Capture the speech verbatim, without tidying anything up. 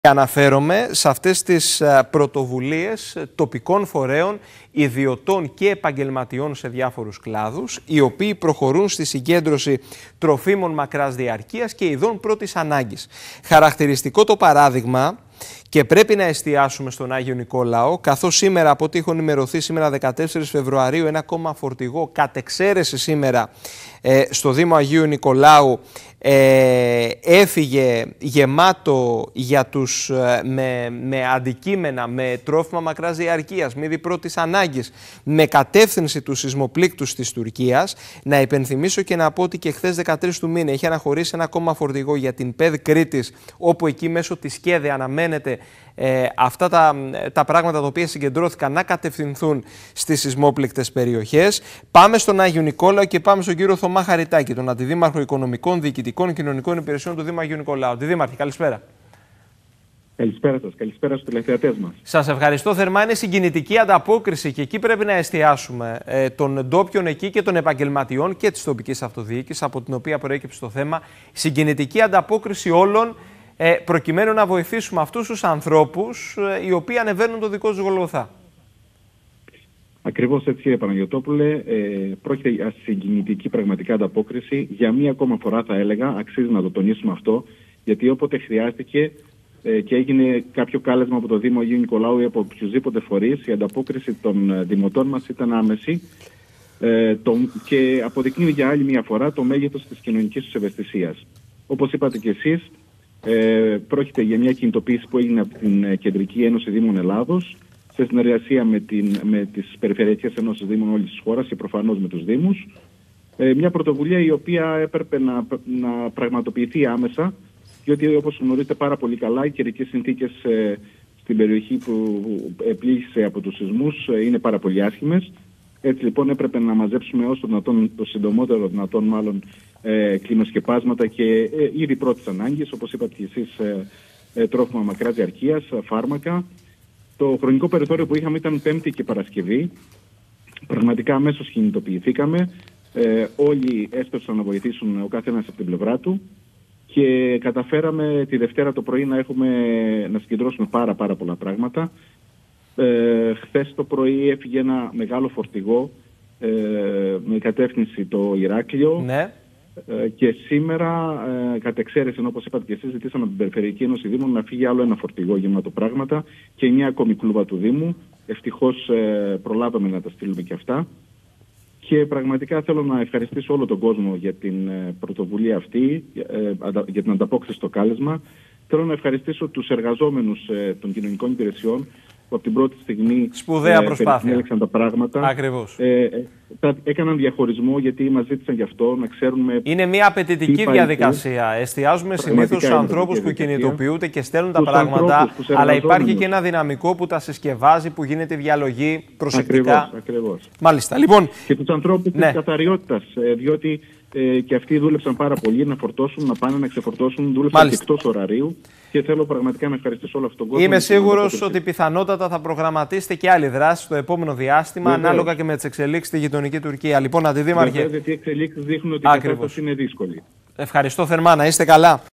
Αναφέρομαι σε αυτές τις πρωτοβουλίες τοπικών φορέων, ιδιωτών και επαγγελματιών σε διάφορους κλάδους, οι οποίοι προχωρούν στη συγκέντρωση τροφίμων μακράς διαρκείας και ειδών πρώτης ανάγκης. Χαρακτηριστικό το παράδειγμα, και πρέπει να εστιάσουμε στον Άγιο Νικόλαο, καθώς σήμερα, από ό,τι έχω ενημερωθεί, σήμερα δεκατέσσερις Φεβρουαρίου, ένα ακόμα φορτηγό κατ' εξαίρεση σήμερα ε, στο Δήμο Αγίου Νικολάου ε, έφυγε γεμάτο για τους, ε, με, με αντικείμενα, με τρόφιμα μακράς διαρκείας, με είδη πρώτης ανάγκης, με κατεύθυνση του σεισμοπλήκτους της Τουρκίας. Να υπενθυμίσω και να πω ότι και χθες δεκατρείς του μήνα είχε αναχωρήσει ένα ακόμα φορτηγό για την ΠΕΔ Κρήτης, όπου εκεί μέσω της ΚΕΔΕ αναμένεται Ε, αυτά τα, τα πράγματα τα οποία συγκεντρώθηκαν να κατευθυνθούν στις σεισμόπληκτες περιοχές. Πάμε στον Άγιο Νικόλαο και πάμε στον κύριο Θωμά Χαριτάκη, τον Αντιδήμαρχο Οικονομικών, Διοικητικών και Κοινωνικών Υπηρεσιών του Δήμου Αγίου Νικολάου. Αντιδήμαρχε, καλησπέρα. Καλησπέρα σας, καλησπέρα στους τηλεθεατές μας. Σας ευχαριστώ θερμά. Είναι συγκινητική ανταπόκριση και εκεί πρέπει να εστιάσουμε ε, των ντόπιων εκεί και των επαγγελματιών και της τοπικής αυτοδιοίκησης, από την οποία προέκυψε το θέμα. Συγκινητική ανταπόκριση όλων, προκειμένου να βοηθήσουμε αυτούς τους ανθρώπους οι οποίοι ανεβαίνουν το δικό τους Γολγοθά. Ακριβώς έτσι, κύριε Παναγιωτόπουλε. Ε, πρόκειται για συγκινητική πραγματικά ανταπόκριση. Για μία ακόμα φορά θα έλεγα, αξίζει να το τονίσουμε αυτό, γιατί όποτε χρειάστηκε ε, και έγινε κάποιο κάλεσμα από το Δήμο Αγίου Νικολάου ή από οποιουσδήποτε φορείς, η αποκριση των δημοτών μας ήταν άμεση ε, το, και αποδεικνύει για άλλη μία φορά το μέγεθος της κοινωνικής τους ευαισθησίας. Όπως είπατε κι εσείς, Ε, πρόκειται για μια κινητοποίηση που έγινε από την Κεντρική Ένωση Δήμων Ελλάδος σε συνεργασία με, την, με τις Περιφερειακές Ενώσεις Δήμων όλης της χώρας και προφανώς με τους Δήμους. Ε, μια πρωτοβουλία η οποία έπρεπε να, να πραγματοποιηθεί άμεσα, διότι όπως γνωρίζετε πάρα πολύ καλά, οι καιρικές συνθήκες ε, στην περιοχή που επλήγησε από τους σεισμούς ε, είναι πάρα πολύ άσχημες. Έτσι λοιπόν έπρεπε να μαζέψουμε όσο δυνατόν, το συντομότερο δυνατόν μάλλον, ε, κλιμοσκεπάσματα και ε, είδη πρώτης ανάγκης, όπως είπατε και εσείς, ε, ε, τρόφιμα μακράς διαρκείας, φάρμακα. Το χρονικό περιθώριο που είχαμε ήταν Πέμπτη και Παρασκευή. Πραγματικά αμέσως κινητοποιηθήκαμε. Ε, όλοι έσπευσαν να βοηθήσουν ο καθένας από την πλευρά του και καταφέραμε τη Δευτέρα το πρωί να, έχουμε, να συγκεντρώσουμε πάρα, πάρα πολλά πράγματα. Ε, χθες το πρωί έφυγε ένα μεγάλο φορτηγό ε, με κατεύθυνση το Ηράκλειο. Ναι. Ε, και σήμερα, ε, κατ' εξαίρεση, όπως είπατε και εσείς, ζητήσαμε από την Περιφερειακή Ένωση Δήμων να φύγει άλλο ένα φορτηγό γεμάτο πράγματα και μια ακόμη κλούβα του Δήμου. Ευτυχώς ε, προλάβαμε να τα στείλουμε και αυτά. Και πραγματικά θέλω να ευχαριστήσω όλο τον κόσμο για την ε, πρωτοβουλία αυτή, ε, αντα, για την ανταπόκριση στο κάλεσμα. Θέλω να ευχαριστήσω τους εργαζόμενους ε, των κοινωνικών υπηρεσιών, που από την πρώτη στιγμή σπουδαία ε, προσπάθεια τα πράγματα. Ακριβώς. Ε, ε, έκαναν διαχωρισμό γιατί μας ζήτησαν γι' αυτό να ξέρουμε. Είναι μια απαιτητική διαδικασία. Εστιάζουμε συνήθως στους ανθρώπους που κινητοποιούνται και στέλνουν τα πράγματα, αλλά υπάρχει και ένα δυναμικό που τα συσκευάζει, που γίνεται διαλογή προσεκτικά. Ακριβώς, ακριβώς. Μάλιστα. Λοιπόν, και τους ανθρώπους ναι. της καθαριότητας, διότι ε, και αυτοί δούλεψαν πάρα πολύ να φορτώσουν, να πάνε να ξεφορτώσουν, δούλεψαν και εκτός ωραρίου. Και θέλω πραγματικά να ευχαριστήσω όλο αυτόν τον κόσμο. Είμαι σίγουρος ότι πιθανότατα θα προγραμματίσετε και άλλη δράση στο επόμενο διάστημα, Βεβαίως. ανάλογα και με τις εξελίξεις στη γειτονική Τουρκία. Λοιπόν, Αντιδήμαρχε. Βεβαίως, γιατί οι εξελίξεις δείχνουν ότι η κατάσταση είναι δύσκολη. Ευχαριστώ θερμά, να είστε καλά.